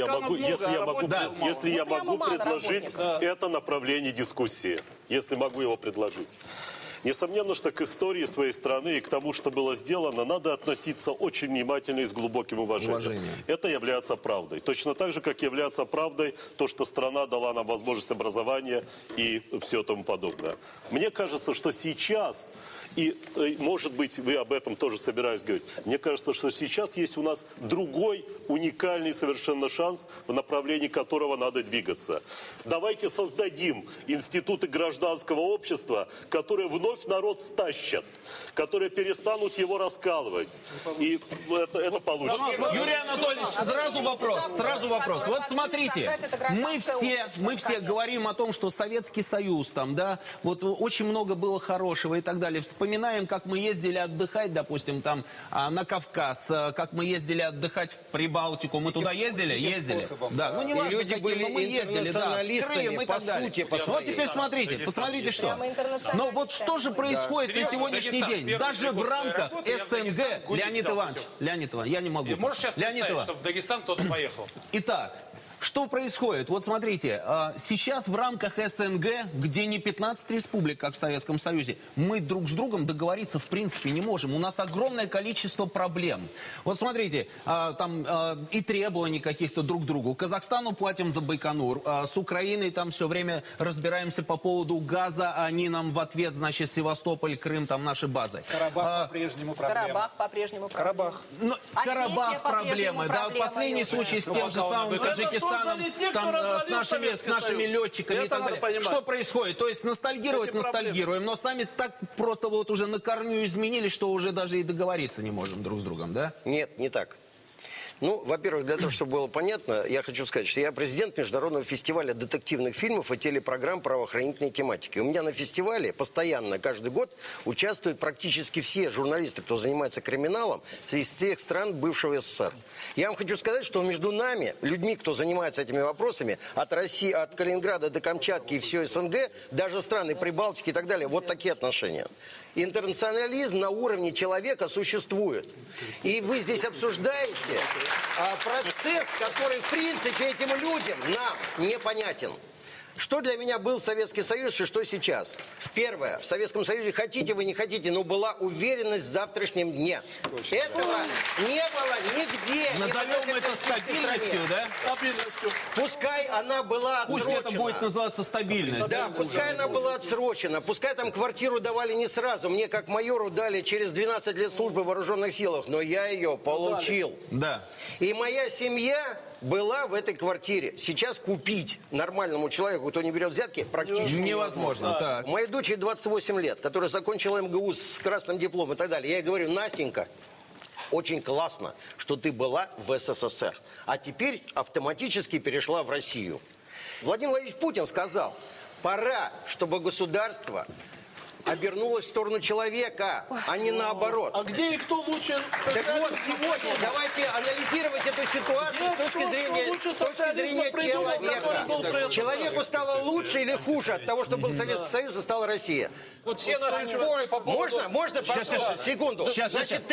я могу предложить это направление дискуссии. Если могу его предложить. Несомненно, что к истории своей страны и к тому, что было сделано, надо относиться очень внимательно и с глубоким уважением. Это является правдой. Точно так же, как является правдой то, что страна дала нам возможность образования и все тому подобное. Мне кажется, что сейчас, и может быть вы об этом тоже собираетесь говорить, мне кажется, что сейчас есть у нас другой уникальный совершенно шанс, в направлении которого надо двигаться. Давайте создадим институты гражданского общества, которые вновь народ стащат, которые перестанут его раскалывать. И это получится. Юрий Анатольевич, сразу вопрос. Вот смотрите, мы все говорим о том, что Советский Союз, там, да, вот очень много было хорошего и так далее. Вспоминаем, как мы ездили отдыхать, допустим, там, на Кавказ, как мы ездили отдыхать в Прибалтику. Мы туда ездили? Ездили. Да, ну не важно какие, но мы ездили, да, в Крым и так далее. Вот теперь смотрите, посмотрите что. Но вот что же происходит на сегодняшний день? Даже в рамках СНГ, Леонид Иванович, я не могу. Можешь сейчас представить, что в Дагестан кто-то поехал? Итак, что происходит? Вот смотрите, сейчас в рамках СНГ, где не 15 республик, как в Советском Союзе, мы друг с другом договориться в принципе не можем. У нас огромное количество проблем. Вот смотрите, там и требований каких-то друг к другу. Казахстану платим за Байконур, с Украиной там все время разбираемся по поводу газа, а они нам в ответ, значит, Севастополь, Крым, там наши базы. Карабах по-прежнему проблема. Карабах по-прежнему проблема. Карабах проблемы, да, последний случай с тем же самым Таджикистаном. Там, с нашими летчиками и так далее. Что происходит? То есть ностальгируем, но сами так просто вот уже на корню изменились, что уже даже и договориться не можем друг с другом, да? Нет, не так. Ну, во-первых, для того, чтобы было понятно, я хочу сказать, что я президент Международного фестиваля детективных фильмов и телепрограмм правоохранительной тематики. У меня на фестивале постоянно, каждый год, участвуют практически все журналисты, кто занимается криминалом, из всех стран бывшего СССР. Я вам хочу сказать, что между нами, людьми, кто занимается этими вопросами, от России, от Калининграда до Камчатки и все СНГ, даже страны Прибалтики и так далее, вот такие отношения. Интернационализм на уровне человека существует. И вы здесь обсуждаете процесс, который, в принципе, этим людям, нам, непонятен. Что для меня был Советский Союз и что сейчас? Первое. В Советском Союзе, хотите вы, не хотите, но была уверенность в завтрашнем дне. Этого не было нигде. Назовем это называлось стабильностью, да? Стабильностью. Пускай она была отсрочена. Пусть это будет называться стабильность. Да, пускай она была отсрочена. Пускай там квартиру давали не сразу. Мне, как майору, дали через 12 лет службы в вооруженных силах. Но я ее получил. Да. И моя семья была в этой квартире. Сейчас купить нормальному человеку, кто не берет взятки, практически невозможно. Так. Моей дочери 28 лет, которая закончила МГУ с красным дипломом и так далее. Я ей говорю: Настенька, очень классно, что ты была в СССР, а теперь автоматически перешла в Россию. Владимир Владимирович Путин сказал: пора, чтобы государство обернулась в сторону человека, а не наоборот. А где и кто лучше? Так вот, сегодня давайте анализировать эту ситуацию с точки зрения человека. Человеку стало лучше или хуже от того, что был Советский Союз и стала Россия? Вот все наши споры по поводу... Можно, секунду. Значит,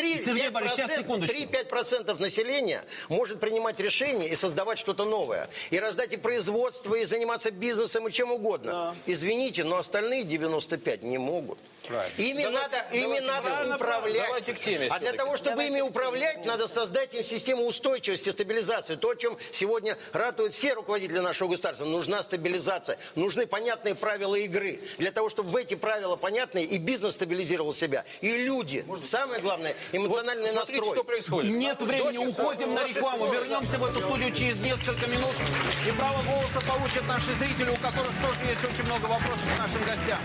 3-5% населения может принимать решения и создавать что-то новое. И рождать и производство, и заниматься бизнесом, и чем угодно. Да. Извините, но остальные 95 не могут. Ими надо управлять. К теме, а для того, чтобы ими управлять, надо создать им систему устойчивости, стабилизации. То, о чем сегодня ратуют все руководители нашего государства. Нужна стабилизация. Нужны понятные правила игры. Для того, чтобы в эти правила понятные и бизнес стабилизировал себя, и люди. Самое главное, эмоциональный настрой. Что происходит. Нет времени, уходим на рекламу. Вернемся в эту студию через несколько минут. И право голоса получат наши зрители, у которых тоже есть очень много вопросов к нашим гостям.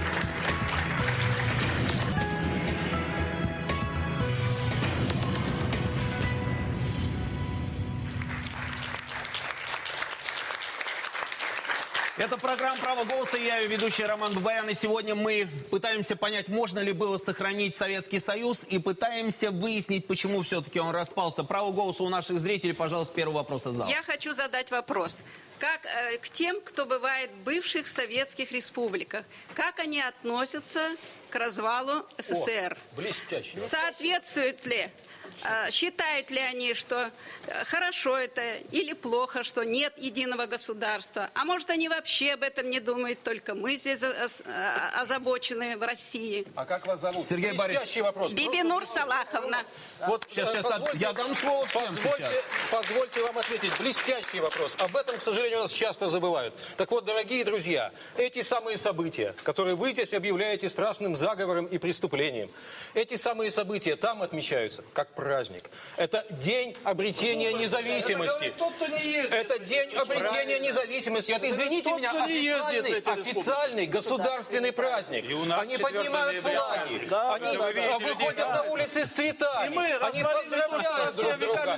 Это программа «Право голоса», я ее ведущий Роман Бабаян. И сегодня мы пытаемся понять, можно ли было сохранить Советский Союз, и пытаемся выяснить, почему все-таки он распался. Право голоса у наших зрителей, пожалуйста, первый вопрос из зала. Я хочу задать вопрос. Как к тем, кто бывает в бывших советских республиках, как они относятся к развалу СССР? Блестяще. Соответствует ли? Считают ли они, что хорошо это или плохо, что нет единого государства? А может, они вообще об этом не думают, только мы здесь озабочены в России? А как вас зовут? Сергей Борисович. Вопрос. Бибинур Салаховна. Вот, сейчас я дам слово всем сейчас. Позвольте вам ответить. Блестящий вопрос. Об этом, к сожалению, у нас часто забывают. Так вот, дорогие друзья, эти самые события, которые вы здесь объявляете страшным заговором и преступлением, эти самые события там отмечаются как праздник. Это день обретения независимости. Это день обретения независимости. Это, извините меня, официальный государственный праздник. Они поднимают флаги. Они выходят на улицы с цветами. Они поздравляют друг друга.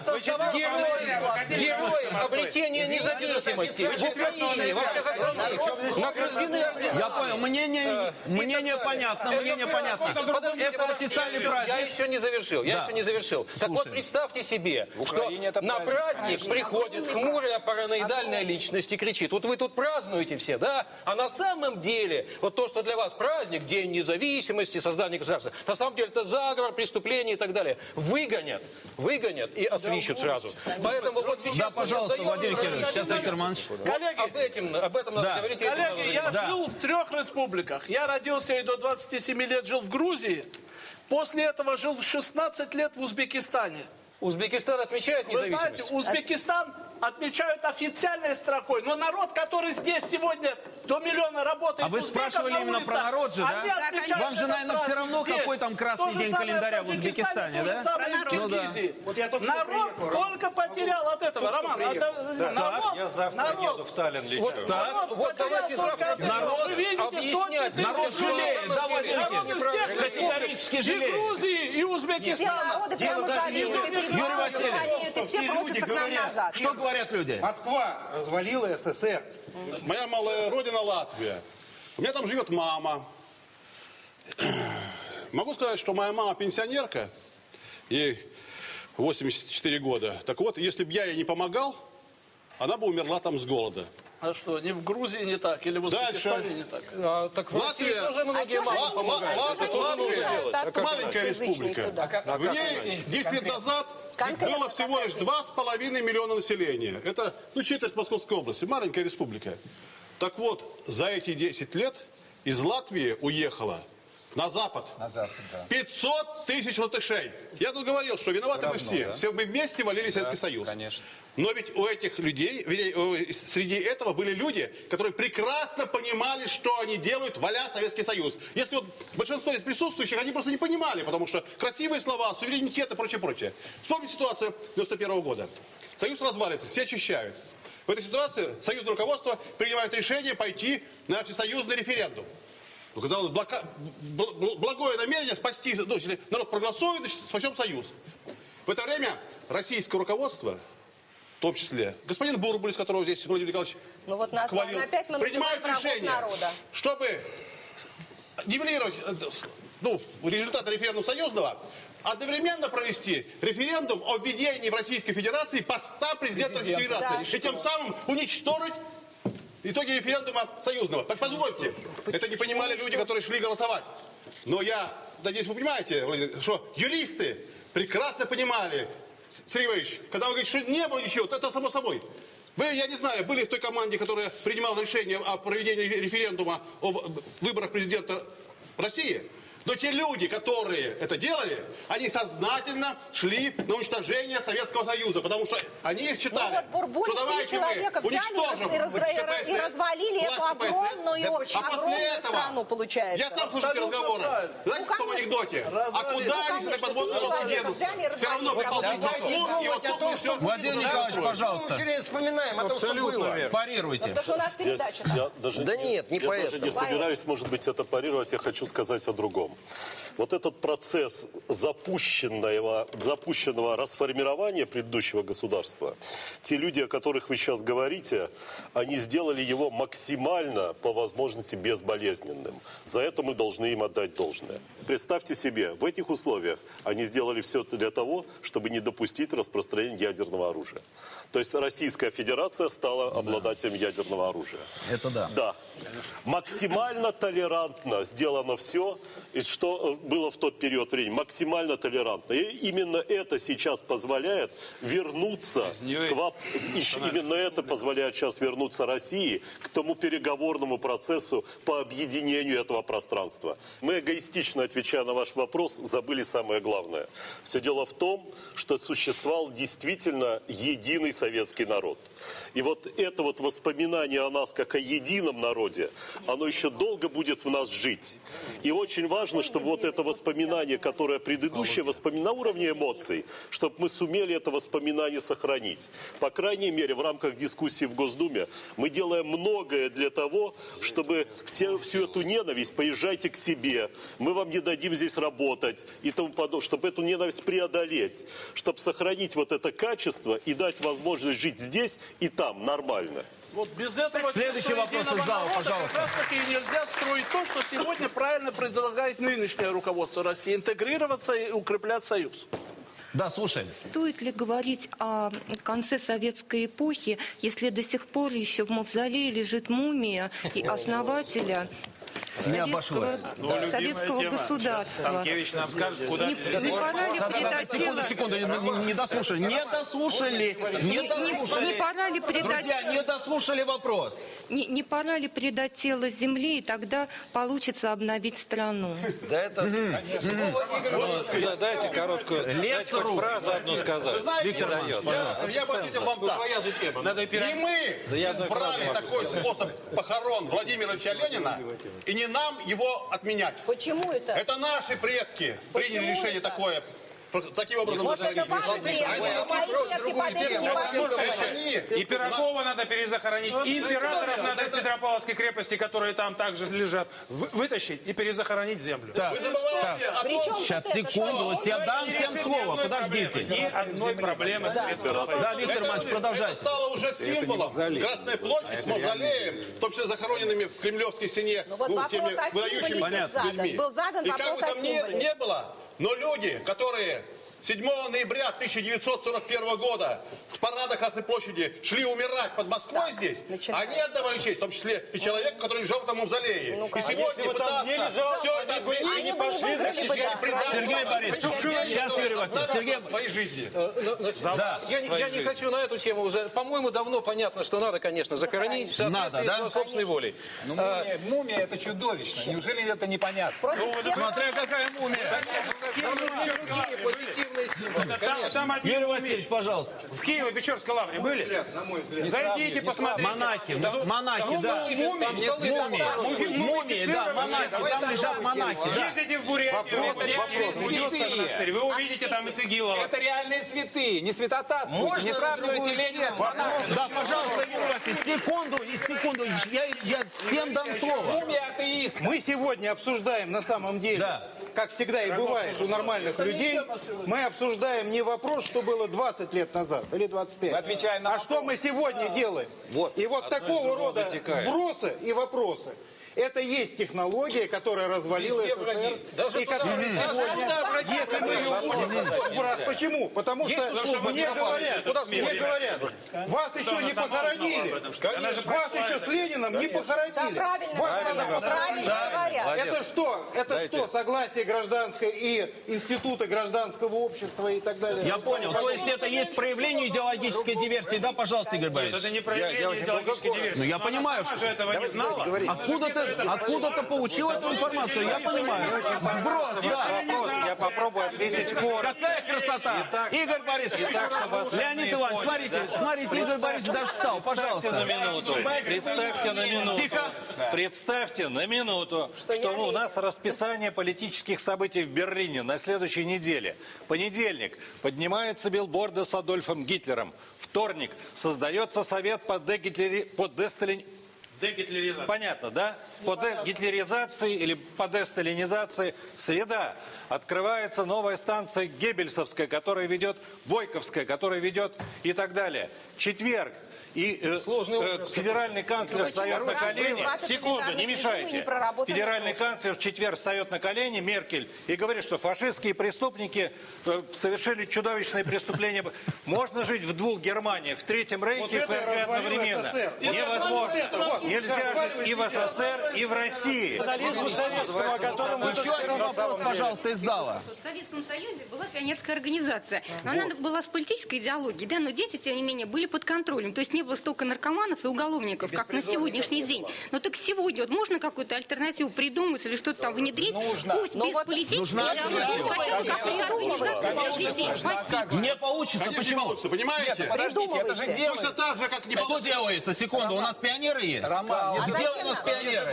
Героям обретения независимости в Украине, во всех остальных. Я понял. Мнение понятно. Это официальный праздник. Я еще не завершил. Так вот, представьте себе, что на праздник приходит хмурая параноидальная личность и кричит: вот вы тут празднуете все, да? А на самом деле, вот то, что для вас праздник, День независимости, создание государства, на самом деле это заговор, преступление и так далее. Выгонят и освищут сразу. Поэтому вот сейчас... Да, пожалуйста, Владимир Кириллович, сейчас Виктор Иванович. Коллеги, об этом надо говорить. Коллеги, я жил в 3 республиках. Я родился и до 27 лет жил в Грузии. После этого жил в 16 лет в Узбекистане. Узбекистан отмечает независимость? Вы знаете, Узбекистан отмечают официальной строкой. Но народ, который здесь сегодня до миллиона работает... А вы спрашивали именно про народ же, да? Вам же, наверное, все равно, какой там красный день календаря в Узбекистане, да? Ну да. Народ только потерял от этого, Роман. Я завтра еду в Таллин лечу. Вот давайте завтра объяснять. Народ жалеет, да, Владимир Кириллович? Категорически жалеет. И Грузии, и Узбекистана. Юрий Васильевич, все люди говорят, что говорят люди? Москва развалила СССР. Моя малая родина Латвия. У меня там живет мама. Могу сказать, что моя мама пенсионерка, ей 84 года. Так вот, если бы я ей не помогал, она бы умерла там с голода. А что, не в Грузии не так? Или в Узбекистане не так? Так в России тоже многие мамы помогают. Латвия маленькая республика. В ней 10 лет назад было всего лишь 2,5 миллиона населения. Это четверть Московской области. Маленькая республика. Так вот, за эти 10 лет из Латвии уехало на Запад. На Запад, да. 500 тысяч латышей. Я тут говорил, что виноваты мы все. Да? Все мы вместе валили Советский Союз. Конечно. Но ведь у этих людей, среди этого были люди, которые прекрасно понимали, что они делают, валя Советский Союз. Если вот большинство из присутствующих, они просто не понимали, потому что красивые слова, суверенитет и прочее, прочее. Вспомните ситуацию 91 года. Союз разваливается, все очищают. В этой ситуации союзное руководство принимает решение пойти на всесоюзный референдум. Ну, казалось, благое намерение спасти, ну, если народ проголосует, значит, спасем Союз. В это время российское руководство, в том числе господин Бурбуль, с которого здесь Владимир Николаевич хвалил, принимают решение, чтобы нивелировать результаты референдума союзного, одновременно провести референдум о введении в Российской Федерации поста президента Российской Федерации. И тем самым уничтожить итоги референдума союзного. Так позвольте, это не понимали люди, которые шли голосовать. Но я надеюсь, вы понимаете, что юристы прекрасно понимали, Сергей Иванович, когда вы говорите, что не было ничего, это само собой. Вы, я не знаю, были в той команде, которая принимала решение о проведении референдума о выборах президента России? Но те люди, которые это делали, они сознательно шли на уничтожение Советского Союза, потому что они считали, что давайте мы уничтожим и развалили эту огромную страну, получается. Я сам слушаю эти разговоры. Знаете, в том анекдоте? А куда они с этой подводной лодкой денутся? Все равно и вот тут мы все... Владимир Николаевич, пожалуйста. Мы все время вспоминаем о том, что было. Парируйте. Да нет, не поэтому. Я даже не собираюсь, может быть, это парировать, я хочу сказать о другом. Вот этот процесс запущенного расформирования предыдущего государства, те люди, о которых вы сейчас говорите, они сделали его максимально, по возможности, безболезненным. За это мы должны им отдать должное. Представьте себе, в этих условиях они сделали все для того, чтобы не допустить распространения ядерного оружия. То есть Российская Федерация стала обладателем ядерного оружия. Это да. Да. Максимально толерантно сделано все, и что было в тот период времени. Максимально толерантно. И именно это сейчас позволяет вернуться именно это позволяет сейчас вернуться России к тому переговорному процессу по объединению этого пространства. Мы эгоистично, отвечая на ваш вопрос, забыли самое главное. Все дело в том, что существовал действительно единый советский народ. И вот это вот воспоминание о нас как о едином народе, оно еще долго будет в нас жить. И очень важно, чтобы вот это воспоминание, которое предыдущее воспоминание на уровне эмоций, чтобы мы сумели это воспоминание сохранить. По крайней мере, в рамках дискуссии в Госдуме мы делаем многое для того, чтобы всю эту ненависть, поезжайте к себе, мы вам не дадим здесь работать и тому подобное, чтобы эту ненависть преодолеть, чтобы сохранить вот это качество и дать возможность жить здесь и там нормально. Вот без этого следующий вопрос из зала, пожалуйста. Как раз таки нельзя строить то, что сегодня правильно предлагает нынешнее руководство России. Интегрироваться и укреплять союз. Да, слушаем. Стоит ли говорить о конце советской эпохи, если до сих пор еще в мавзолее лежит мумия и основателя советского государства? Станкевич нам скажет, куда... Не пора ли предать тело... Секунду, не дослушали. Не пора ли предать... Друзья, не дослушали вопрос. Не пора ли предать тело земле, и тогда получится обновить страну? Да это... Дайте короткую фразу одну сказать. Виктор Иванович, я ответил вам так. Не мы избрали такой способ похорон Владимира Ильича Ленина, и не нам его отменять. Почему это? Это наши предки приняли решение такое. Таким образом, вот это ваши предки. И Пирогова надо перезахоронить, и императоров надо из Петропавловской крепости, которые там также лежат, вытащить и перезахоронить землю. Сейчас, секунду, я дам всем слово, подождите. Ни одной проблемы с спецоперацией. Да, Виктор Иванович, продолжайте. Это стало уже символом. Красная площадь с мавзолеем, в том числе захороненными в Кремлевской стене теми выдающимися людьми. Был задан и как бы там не было, но люди, которые 7 ноября 1941 года с парада Красной площади шли умирать под Москвой здесь, они отдавали честь, в том числе и человеку, который лежал в том мавзолее. И сегодня пытаться все это отменить, не пошли защищать Сергей Борисович, сейчас, Юрий Васильевич, Сергей... своей жизни. Я не хочу на эту тему уже. По-моему, давно понятно, что надо, конечно, захоронить в соответствии с собственной волей. Мумия это чудовищно. Неужели это непонятно? Смотря какая мумия. Другие позитивные символы, конечно. Юрий Васильевич, пожалуйста. В Киево-Печорской лавре были? Зайдите, посмотрите. Монахи, да. Мумии, да, монахи, там лежат монахи. Ездите в Бурятию. Вы увидите там Итагилова. Это реальные святые, не святотатствуйте, не сравнивайте Ленина с монахом. Да, пожалуйста, Юрий Васильевич, секунду, я всем дам слово. Мумия атеист. Мы сегодня обсуждаем на самом деле, как всегда и бывает у нормальных людей, мы обсуждаем не вопрос, что было 20 лет назад или 25, а что мы сегодня делаем. И вот такого рода вбросы и вопросы. Это есть технология, которая развалила СССР, и которая сегодня, если мы ее будем брать, почему? Потому что мне говорят, вас еще не похоронили, вас еще с Лениным не похоронили. Вас надо... Это что? Это что? Согласие гражданское и институты гражданского общества и так далее. Я понял. То есть это есть проявление идеологической диверсии, да, пожалуйста, Игорь Борисович? Это не проявление идеологической диверсии. Ну я понимаю, что... Она же этого не знала. Откуда ты получил эту информацию? Я понимаю. Сброс, да. Я попробую ответить коротко. Какая красота. Игорь Борисович, Леонид Иванович, смотрите, Игорь Борисович даже встал, пожалуйста. Представьте на минуту. Тихо. Представьте на минуту, что у нас расписание политических событий в Берлине на следующей неделе. Понедельник. Поднимаются билборды с Адольфом Гитлером. Вторник. Создается совет по десталинизации. Понятно, да? По дегитлеризации или по десталинизации. Среда. Открывается новая станция Геббельсовская, которая ведет Войковская, которая ведет и так далее. Четверг. И федеральный канцлер встает на колени. Секунду, не мешайте. Федеральный канцлер в четверг встает на колени, Меркель, и говорит, что фашистские преступники совершили чудовищные преступления. Можно жить в двух Германиях, в Третьем Рейхе и в ФРГ одновременно. Невозможно. Нельзя жить и в СССР, и в России. Еще один вопрос, пожалуйста, из зала. В Советском Союзе была пионерская организация. Но она была с политической идеологией, да, но дети, тем не менее, были под контролем. То есть не было столько наркоманов и уголовников, как на сегодняшний день. Но так сегодня вот можно какую-то альтернативу придумать или что-то там внедрить? Пусть без политической идеологии. Не получится. Почему? Понимаете? Подождите, это же делается. Точно так же, как не Что делается? Секунду, у нас пионеры есть? Где у нас пионеры?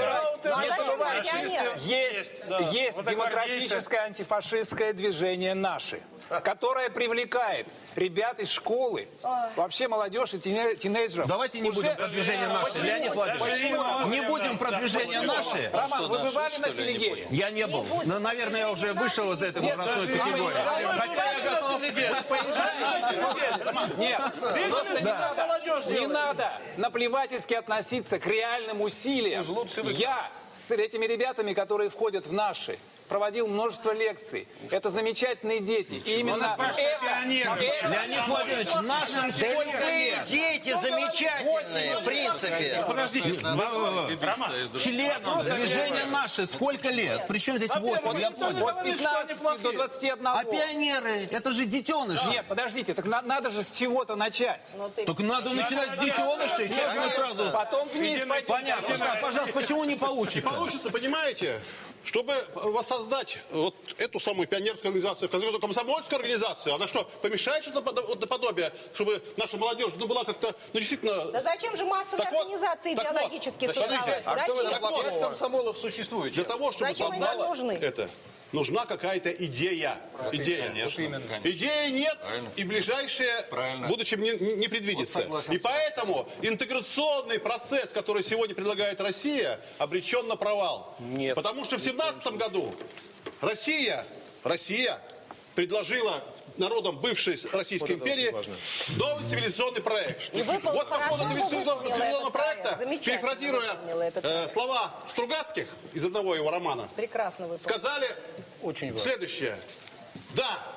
Есть демократическое антифашистское движение «Наши», которое привлекает ребят из школы, вообще молодежь и тинейджеров. Давайте не будем про движение «Наши». Леонид Владимирович, не будем про движение «Наши». Роман, вы бывали на Селигере? Я не был. Но, наверное, я уже вышел из этой возрастной категории. Хотя я готов поезжать. Нет, просто не надо наплевательски относиться к реальным усилиям. Я с этими ребятами, которые входят в «Наши», проводил множество лекций. Это замечательные дети. И именно это... Леонид Владимирович, нашим сколько лет? Дети замечательные, в принципе. Подождите. Членам движения «Наши» сколько лет? Причем здесь 8, я понял. От 15 до 21. А пионеры? Это же детеныши. Нет, подождите, так надо же с чего-то начать. Так надо начинать с детенышей. Чего же мы сразу... Потом вниз пойдем. Понятно. Пожалуйста, почему не получится? Не получится, понимаете? Чтобы воссоздать вот эту самую пионерскую организацию, комсомольскую организацию, она что, помешает что-то наподобие, чтобы наша молодежь была как-то, действительно... Да зачем же массовые организации идеологически создавать? Зачем? Комсомолов существует. Для того, чтобы создать это, нужна какая-то идея. Идеи нет, и ближайшее будущее не предвидится. И поэтому интеграционный процесс, который сегодня предлагает Россия, обречен на провал. Нет. Потому что в 2017 году Россия предложила народам бывшей Российской империи новый цивилизационный проект. Вот по поводу цивилизационного проекта, перефразируя слова Стругацких из одного его романа, сказали следующее. Да,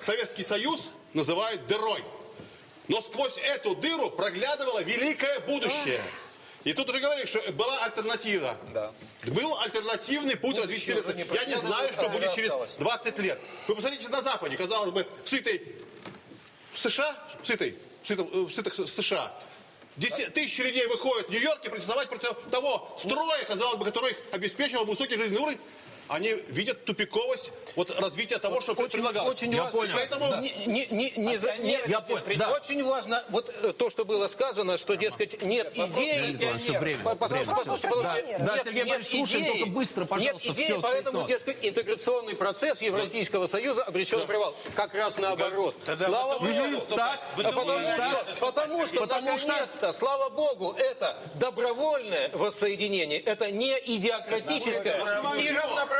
Советский Союз называют дырой. Но сквозь эту дыру проглядывало великое будущее. И тут уже говорили, что была альтернатива. Да. Был альтернативный путь развития цивилизации. Я не знаю, что будет через 20 лет. Вы посмотрите на Западе, казалось бы, в сытых США, тысячи людей выходят в Нью-Йорке протестовать против того строя, казалось бы, который их обеспечивал высокий жизненный уровень. Они видят тупиковость развития того, что предлагалось. Очень важно. Очень важно вот то, что было сказано, что, дескать, нет идеи. Да, Сергей Борисович, слушаем, только быстро, пожалуйста. Нет идеи, поэтому, дескать, интеграционный процесс Евразийского Союза обречен на провал. Как раз наоборот. Слава Богу. Потому что, наконец-то, слава Богу, это добровольное воссоединение, это не идиократическое и равноправное.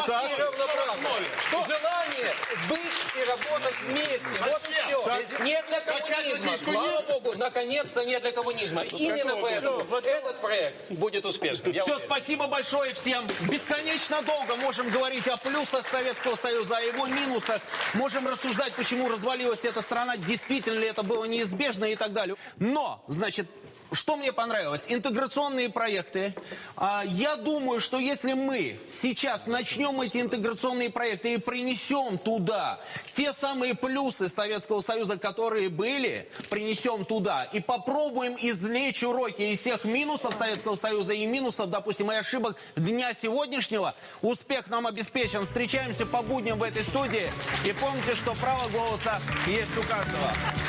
Желание быть и работать вместе. Вот и все. Нет для коммунизма. Слава Богу, наконец-то нет для коммунизма. Именно поэтому этот проект будет успешным. Все, спасибо большое всем. Бесконечно долго можем говорить о плюсах Советского Союза, о его минусах. Можем рассуждать, почему развалилась эта страна, действительно ли это было неизбежно и так далее. Но, значит, что мне понравилось? Интеграционные проекты. Я думаю, что если мы сейчас начнем эти интеграционные проекты и принесем туда те самые плюсы Советского Союза, которые были, принесем туда и попробуем извлечь уроки из всех минусов Советского Союза и минусов, допустим, и ошибок дня сегодняшнего, успех нам обеспечен. Встречаемся по будням в этой студии. И помните, что право голоса есть у каждого.